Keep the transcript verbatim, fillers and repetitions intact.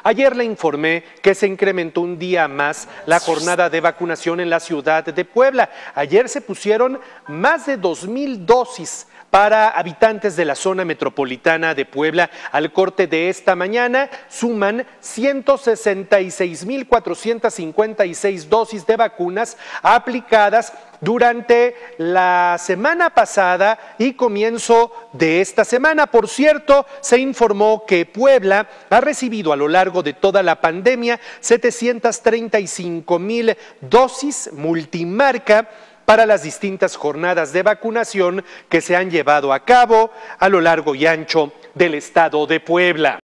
Ayer le informé que se incrementó un día más la jornada de vacunación en la ciudad de Puebla. Ayer se pusieron más de dos mil dosis para habitantes de la zona metropolitana de Puebla. Al corte de esta mañana suman ciento sesenta y seis mil cuatrocientas cincuenta y seis dosis de vacunas aplicadas durante la semana pasada y comienzo de esta semana. Por cierto, se informó que Puebla ha recibido a lo largo de toda la pandemia setecientas treinta y cinco mil dosis multimarca para las distintas jornadas de vacunación que se han llevado a cabo a lo largo y ancho del estado de Puebla.